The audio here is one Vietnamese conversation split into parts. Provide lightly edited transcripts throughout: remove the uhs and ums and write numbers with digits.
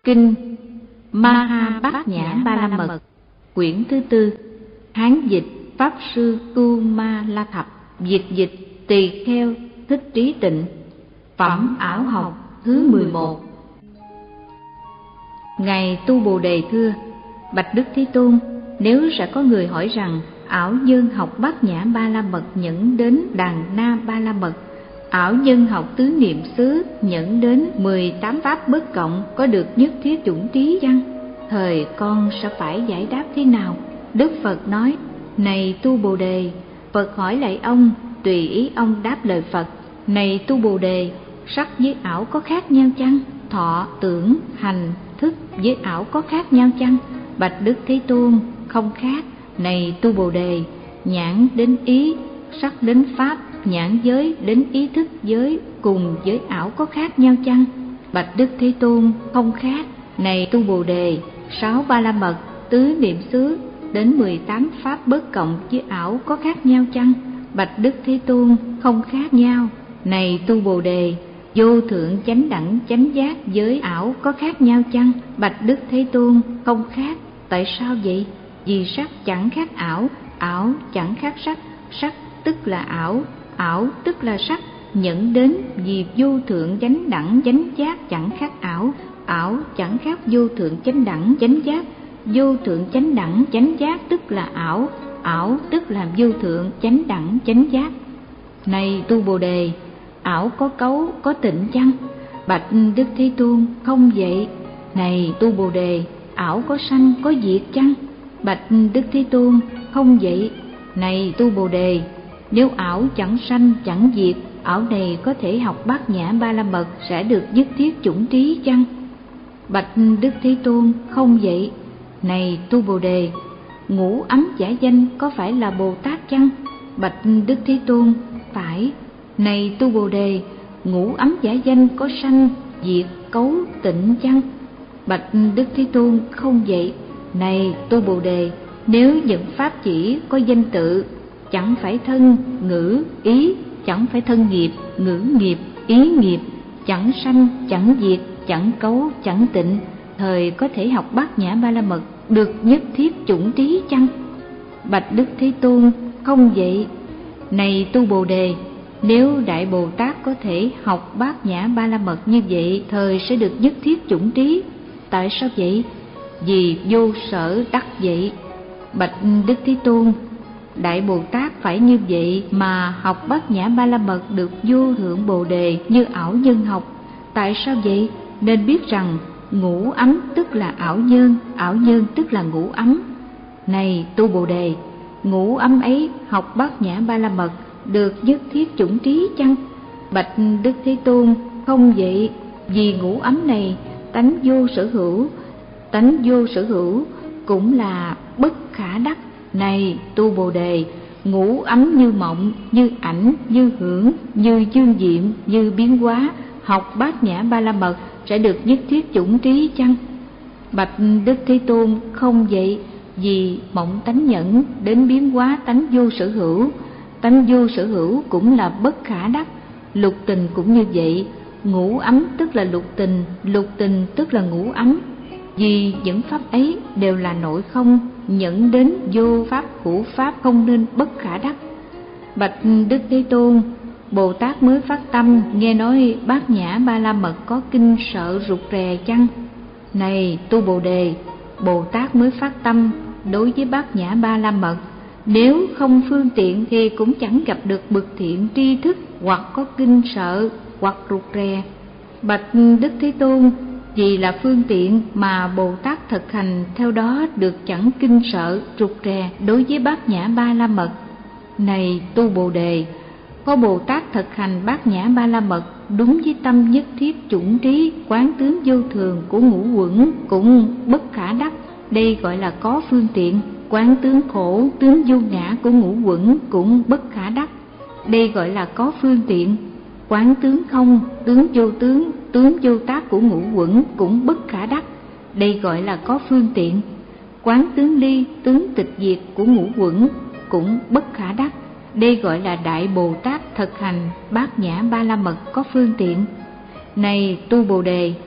Kinh Maha Bát Nhã Ba La Mật, quyển thứ tư, Hán dịch Pháp sư Tu Ma La Thập, dịch dịch Tỳ Kheo Thích Trí Tịnh, phẩm ảo học thứ 11. Ngài Tu Bồ Đề thưa: Bạch Đức Thế Tôn, nếu sẽ có người hỏi rằng ảo nhân học Bát Nhã Ba La Mật nhẫn đến Đàn Na Ba La Mật, ảo nhân học tứ niệm xứ nhẫn đến 18 pháp bất cộng có được nhất thiết chủng trí chăng? Thời con sẽ phải giải đáp thế nào? Đức Phật nói: Này Tu Bồ Đề, Phật hỏi lại ông, tùy ý ông đáp lời Phật. Này Tu Bồ Đề, sắc với ảo có khác nhau chăng? Thọ, tưởng, hành, thức với ảo có khác nhau chăng? Bạch Đức Thế Tôn, không khác. Này Tu Bồ Đề, nhãn đến ý, sắc đến pháp, nhãn giới đến ý thức giới cùng với ảo có khác nhau chăng? Bạch Đức Thế Tôn, không khác. Này Tu Bồ Đề, 6 Ba La Mật, tứ niệm xứ đến 18 pháp bất cộng với ảo có khác nhau chăng? Bạch Đức Thế Tôn, không khác nhau. Này Tu Bồ Đề, vô thượng chánh đẳng chánh giác với ảo có khác nhau chăng? Bạch Đức Thế Tôn, không khác. Tại sao vậy? Vì sắc chẳng khác ảo, ảo chẳng khác sắc, sắc tức là ảo, ảo tức là sắc. Nhẫn đến vì vô thượng chánh đẳng chánh giác chẳng khác ảo, ảo chẳng khác vô thượng chánh đẳng chánh giác. Vô thượng chánh đẳng chánh giác tức là ảo, ảo tức là vô thượng chánh đẳng chánh giác. Này Tu Bồ Đề, ảo có cấu có tịnh chăng? Bạch Đức Thế Tôn, không vậy. Này Tu Bồ Đề, ảo có sanh có diệt chăng? Bạch Đức Thế Tôn, không vậy. Này Tu Bồ Đề, nếu ảo chẳng sanh chẳng diệt, ảo này có thể học Bát Nhã Ba La Mật sẽ được nhất thiết chủng trí chăng? Bạch Đức Thế Tôn, không vậy. Này Tu Bồ Đề, ngũ ấm giả danh có phải là Bồ Tát chăng? Bạch Đức Thế Tôn, phải. Này Tu Bồ Đề, ngũ ấm giả danh có sanh diệt cấu tịnh chăng? Bạch Đức Thế Tôn, không vậy. Này Tu Bồ Đề, nếu những pháp chỉ có danh tự, chẳng phải thân ngữ ý, chẳng phải thân nghiệp ngữ nghiệp ý nghiệp, chẳng sanh chẳng diệt, chẳng cấu chẳng tịnh, thời có thể học Bát Nhã Ba La Mật được nhất thiết chủng trí chăng? Bạch Đức Thế Tôn, không vậy. Này Tu Bồ Đề, nếu Đại Bồ Tát có thể học Bát Nhã Ba La Mật như vậy, thời sẽ được nhất thiết chủng trí. Tại sao vậy? Vì vô sở đắc vậy. Bạch Đức Thế Tôn, Đại Bồ Tát phải như vậy mà học Bát Nhã Ba La Mật được vô thượng Bồ Đề như ảo nhân học. Tại sao vậy? Nên biết rằng ngũ ấm tức là ảo nhân tức là ngũ ấm. Này Tu Bồ Đề, ngũ ấm ấy học Bát Nhã Ba La Mật được nhất thiết chủng trí chăng? Bạch Đức Thế Tôn, không vậy. Vì ngũ ấm này tánh vô sở hữu, tánh vô sở hữu cũng là bất khả đắc. Này Tu Bồ Đề, ngũ ấm như mộng, như ảnh, như hưởng, như dương diệm, như biến hóa, học Bát Nhã Ba La Mật sẽ được nhất thiết chủng trí chăng? Bạch Đức Thế Tôn, không vậy. Vì mộng tánh nhẫn đến biến hóa tánh vô sở hữu, tánh vô sở hữu cũng là bất khả đắc. Lục tình cũng như vậy, ngũ ấm tức là lục tình tức là ngũ ấm. Vì những pháp ấy đều là nội không, nhẫn đến vô pháp hữu pháp không nên bất khả đắc. Bạch Đức Thế Tôn, Bồ Tát mới phát tâm nghe nói Bát Nhã Ba La Mật có kinh sợ rụt rè chăng? Này Tu Bồ Đề, Bồ Tát mới phát tâm đối với Bát Nhã Ba La Mật, nếu không phương tiện thì cũng chẳng gặp được bậc thiện tri thức, hoặc có kinh sợ hoặc rụt rè. Bạch Đức Thế Tôn, vì là phương tiện mà Bồ Tát thực hành theo đó được chẳng kinh sợ rụt rè đối với Bát Nhã Ba La Mật. Này Tu Bồ Đề, có Bồ Tát thực hành Bát Nhã Ba La Mật đúng với tâm nhất thiết chủng trí quán tướng vô thường của ngũ uẩn cũng bất khả đắc. Đây gọi là có phương tiện. Quán tướng khổ tướng vô ngã của ngũ uẩn cũng bất khả đắc. Đây gọi là có phương tiện. Quán tướng không tướng vô tác của ngũ uẩn cũng bất khả đắc. Đây gọi là có phương tiện. Quán tướng ly tướng tịch diệt của ngũ uẩn cũng bất khả đắc. Đây gọi là Đại Bồ Tát thực hành Bát Nhã Ba La Mật có phương tiện. Này Tu Bồ Đề,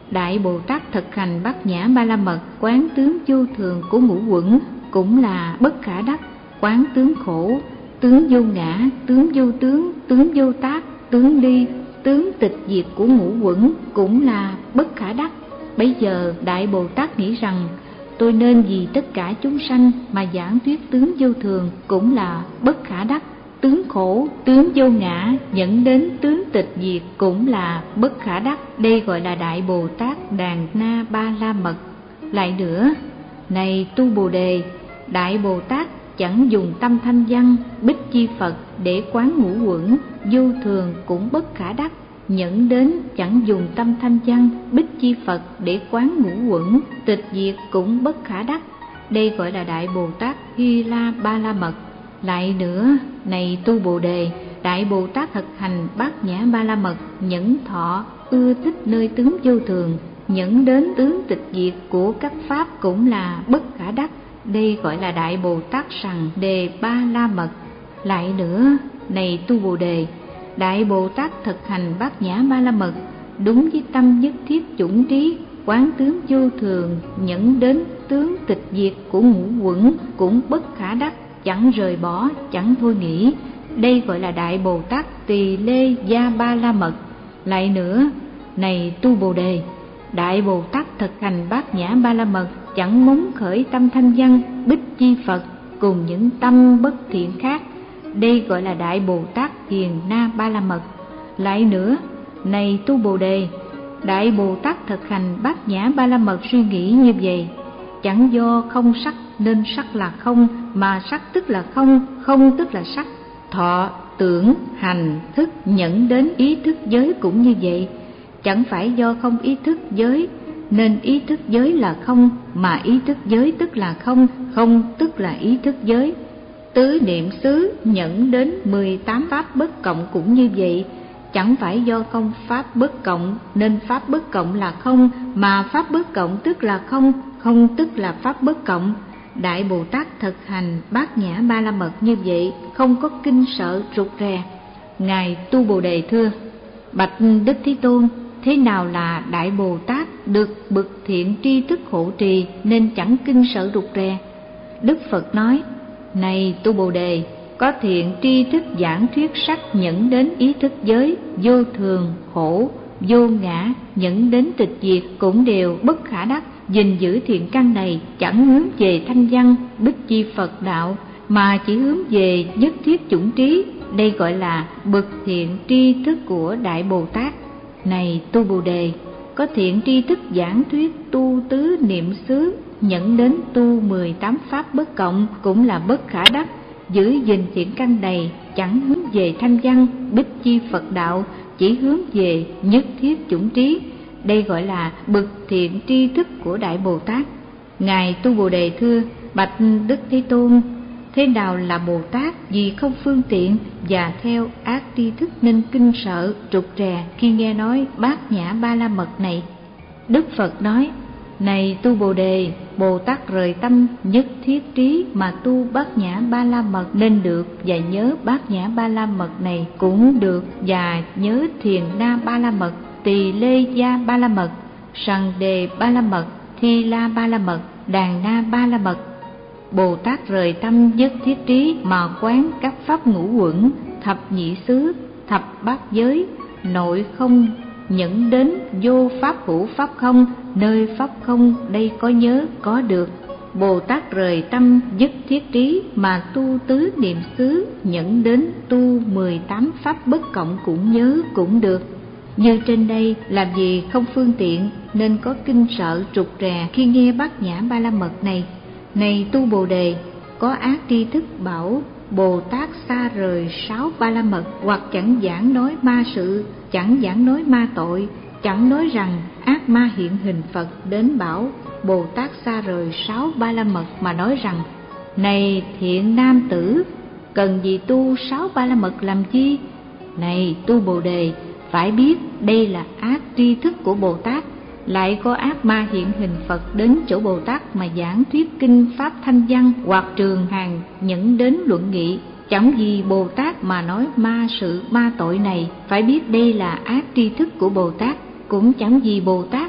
Đại Bồ Tát thực hành Bát Nhã Ba La Mật, quán tướng vô thường của ngũ uẩn cũng là bất khả đắc. Quán tướng khổ, tướng vô ngã, tướng vô tướng, tướng vô tác, tướng ly, tướng tịch diệt của ngũ uẩn cũng là bất khả đắc. Bấy giờ Đại Bồ Tát nghĩ rằng tôi nên vì tất cả chúng sanh mà giảng thuyết tướng vô thường cũng là bất khả đắc. Tướng khổ, tướng vô ngã dẫn đến tướng tịch diệt cũng là bất khả đắc. Đây gọi là Đại Bồ Tát Đàn Na Ba La Mật. Lại nữa, này tu Bồ Đề, Đại Bồ Tát chẳng dùng tâm thanh văn Bích Chi Phật để quán ngũ uẩn, vô thường cũng bất khả đắc. Nhẫn đến chẳng dùng tâm thanh văn Bích Chi Phật để quán ngũ uẩn, tịch diệt cũng bất khả đắc. Đây gọi là Đại Bồ Tát Hy La Ba La Mật. Lại nữa, này tu Bồ Đề, Đại Bồ Tát thực hành Bát Nhã Ba La Mật, nhẫn thọ ưa thích nơi tướng vô thường, nhẫn đến tướng tịch diệt của các pháp cũng là bất khả đắc. Đây gọi là Đại Bồ Tát Sằng Đề Ba La Mật. Lại nữa, này tu Bồ Đề, Đại Bồ Tát thực hành Bát Nhã Ba La Mật đúng với tâm nhất thiết chủng trí, quán tướng vô thường, nhẫn đến tướng tịch diệt của ngũ uẩn cũng bất khả đắc, chẳng rời bỏ, chẳng thôi nghĩ. Đây gọi là Đại Bồ Tát Tỳ Lê Gia Ba La Mật. Lại nữa, này tu Bồ Đề, Đại Bồ Tát thực hành Bát Nhã Ba La Mật chẳng muốn khởi tâm thanh văn Bích Chi Phật cùng những tâm bất thiện khác. Đây gọi là Đại Bồ Tát Hiền Na Ba La Mật. Lại nữa, này tu Bồ Đề, Đại Bồ Tát thực hành Bát Nhã Ba La Mật suy nghĩ như vậy: chẳng do không sắc nên sắc là không, mà sắc tức là không, không tức là sắc. Thọ, tưởng, hành, thức, nhẫn đến ý thức giới cũng như vậy. Chẳng phải do không ý thức giới nên ý thức giới là không, mà ý thức giới tức là không, không tức là ý thức giới. Tứ niệm xứ nhẫn đến 18 pháp bất cộng cũng như vậy. Chẳng phải do không pháp bất cộng nên pháp bất cộng là không, mà pháp bất cộng tức là không, không tức là pháp bất cộng. Đại Bồ Tát thực hành Bát Nhã Ba La Mật như vậy, không có kinh sợ rụt rè. Ngài tu Bồ Đề thưa: bạch Đức Thế Tôn, thế nào là Đại Bồ Tát được bậc thiện tri thức hộ trì nên chẳng kinh sợ rụt rè? Đức Phật nói: này tu Bồ Đề, có thiện tri thức giảng thuyết sắc nhẫn đến ý thức giới, vô thường, khổ, vô ngã, nhẫn đến tịch diệt cũng đều bất khả đắc. Gìn giữ thiện căn này chẳng hướng về thanh văn Bích Chi Phật đạo, mà chỉ hướng về nhất thiết chủng trí. Đây gọi là bậc thiện tri thức của Đại Bồ Tát. Này tu Bồ Đề, có thiện tri thức giảng thuyết tu tứ niệm xứ nhẫn đến tu 18 pháp bất cộng cũng là bất khả đắc. Giữ gìn thiện căn này chẳng hướng về thanh văn Bích Chi Phật đạo, chỉ hướng về nhất thiết chủng trí. Đây gọi là bậc thiện tri thức của Đại Bồ Tát. Ngài tu Bồ Đề thưa: bạch Đức Thế Tôn, thế nào là Bồ Tát vì không phương tiện và theo ác tri thức nên kinh sợ trục trè khi nghe nói Bát Nhã Ba La Mật này? Đức Phật nói: này tu Bồ Đề, Bồ Tát rời tâm nhất thiết trí mà tu Bát Nhã Ba La Mật nên được, và nhớ Bát Nhã Ba La Mật này cũng được, và nhớ Thiền Na Ba La Mật, Tỳ Lê Gia Ba La Mật, Sằng Đề Ba La Mật, Thi La Ba La Mật, Đàn Na Ba La Mật. Bồ Tát rời tâm nhất thiết trí mà quán các pháp ngũ uẩn, thập nhị xứ, thập bát giới, nội không nhẫn đến vô pháp hữu pháp không, nơi pháp không đây có nhớ có được. Bồ Tát rời tâm nhất thiết trí mà tu tứ niệm xứ nhẫn đến tu 18 pháp bất cộng cũng nhớ cũng được. Như trên đây làm gì không phương tiện nên có kinh sợ trục rè khi nghe Bát Nhã Ba La Mật này. Này tu Bồ Đề, có ác tri thức bảo Bồ Tát xa rời 6 Ba La Mật, hoặc chẳng giảng nói ma sự, chẳng giảng nói ma tội, chẳng nói rằng ác ma hiện hình Phật đến bảo Bồ Tát xa rời 6 Ba La Mật, mà nói rằng: này thiện nam tử, cần gì tu 6 Ba La Mật làm chi? Này tu Bồ Đề, phải biết đây là ác tri thức của Bồ Tát. Lại có ác ma hiện hình Phật đến chỗ Bồ Tát mà giảng thuyết kinh pháp thanh văn, hoặc trường hàng nhẫn đến luận nghị, chẳng vì Bồ Tát mà nói ma sự ma tội này. Phải biết đây là ác tri thức của Bồ Tát, cũng chẳng vì Bồ Tát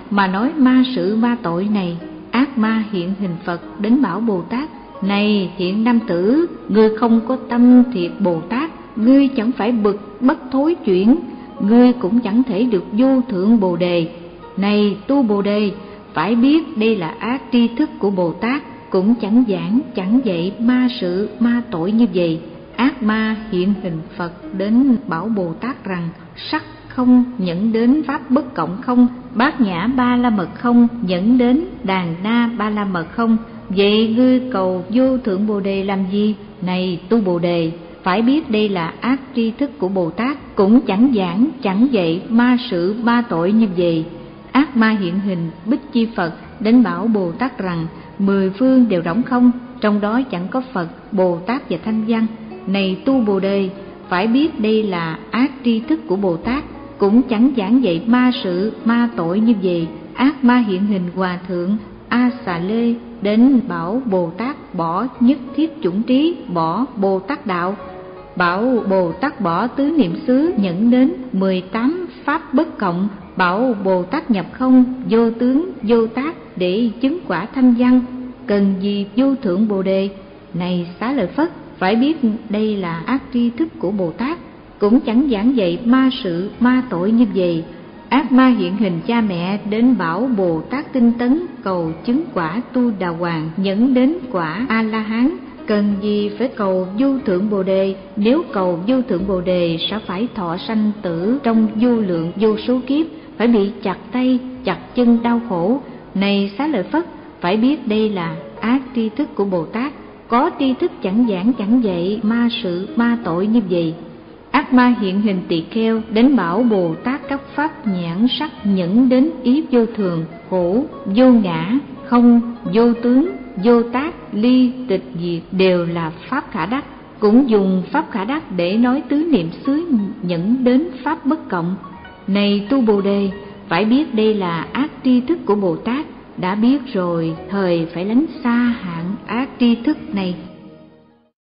mà nói ma sự ma tội này. Ác ma hiện hình Phật đến bảo Bồ Tát: này thiện nam tử, ngươi không có tâm thiệt Bồ Tát, ngươi chẳng phải bực bất thối chuyển, ngươi cũng chẳng thể được vô thượng Bồ Đề. Này tu Bồ Đề, phải biết đây là ác tri thức của Bồ Tát, cũng chẳng giảng chẳng dạy ma sự ma tội như vậy. Ác ma hiện hình Phật đến bảo Bồ Tát rằng: sắc không nhẫn đến pháp bất cộng không, bát nhã ba la mật không nhẫn đến đàn na ba la mật không. Vậy ngươi cầu vô thượng Bồ Đề làm gì? Này tu Bồ Đề, phải biết đây là ác tri thức của Bồ Tát, cũng chẳng giảng chẳng dạy ma sự ma tội như vậy. Ác ma hiện hình Bích Chi Phật đến bảo Bồ Tát rằng: 10 phương đều rỗng không, trong đó chẳng có Phật, Bồ Tát và Thanh Văn. Này tu Bồ Đề, phải biết đây là ác tri thức của Bồ Tát, cũng chẳng giảng dạy ma sự ma tội như vậy. Ác ma hiện hình Hòa Thượng A Xà Lê đến bảo Bồ Tát bỏ nhất thiết chủng trí, bỏ Bồ Tát đạo, bảo Bồ Tát bỏ tứ niệm xứ, nhẫn đến 18 pháp bất cộng, bảo Bồ Tát nhập không, vô tướng vô tác để chứng quả Thanh Văn. Cần gì vô thượng Bồ Đề? Này Xá Lợi Phất, phải biết đây là ác tri thức của Bồ Tát, cũng chẳng giảng dạy ma sự ma tội như vậy. Ác ma hiện hình cha mẹ đến bảo Bồ Tát tinh tấn cầu chứng quả Tu Đà Hoàng, nhẫn đến quả A La Hán. Cần gì phải cầu vô thượng Bồ Đề? Nếu cầu vô thượng Bồ Đề sẽ phải thọ sanh tử trong vô lượng vô số kiếp, phải bị chặt tay chặt chân đau khổ. Này Xá Lợi Phất, phải biết đây là ác tri thức của Bồ Tát, có tri thức chẳng giảng chẳng dạy ma sự ma tội như vậy. Ác ma hiện hình Tỳ Kheo đến bảo Bồ Tát các pháp nhãn sắc nhẫn đến ý vô thường, khổ, vô ngã, không, vô tướng, vô tác, ly, tịch diệt đều là pháp khả đắc, cũng dùng pháp khả đắc để nói tứ niệm xứ nhẫn đến pháp bất cộng. Này tu Bồ Đề, phải biết đây là ác tri thức của Bồ Tát, đã biết rồi thời phải lánh xa hạng ác tri thức này.